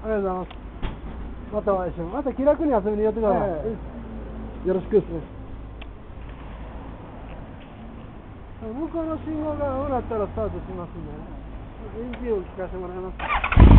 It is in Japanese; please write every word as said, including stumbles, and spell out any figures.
りがとうございます。またお会いしよう。また気楽に遊びに寄ってください。 えよろしくですね。向こうの信号が青になったらスタートしますんでね。エンジンを聞かせてもらいます。